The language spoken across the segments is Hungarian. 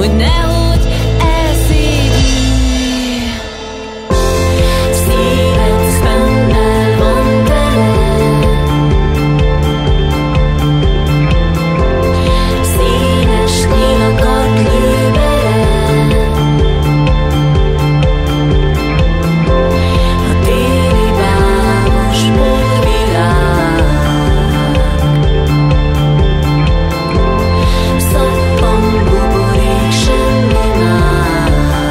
hogy nehogy elszédülj. Szíved szemmel van tele, színes nyilakat lő bele. A téli bábos borvilág szappan buborék, semmi más.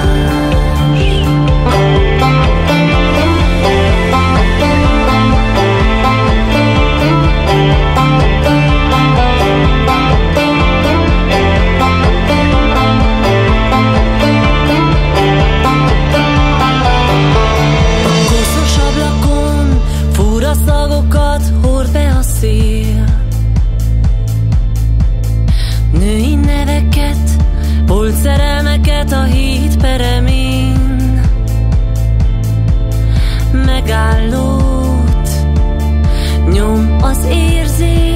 A koszos ablakon fura szagokat hord be a szél. Női neveket, volt szerelmeket a híd peremén. Megállót nyom az érzés,